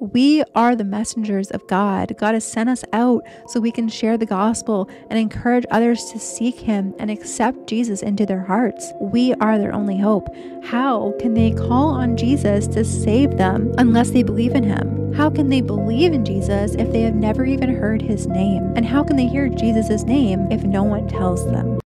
We are the messengers of God. God has sent us out so we can share the gospel and encourage others to seek Him and accept Jesus into their hearts. We are their only hope. How can they call on Jesus to save them unless they believe in Him? How can they believe in Jesus if they have never even heard His name? And how can they hear Jesus' name if no one tells them?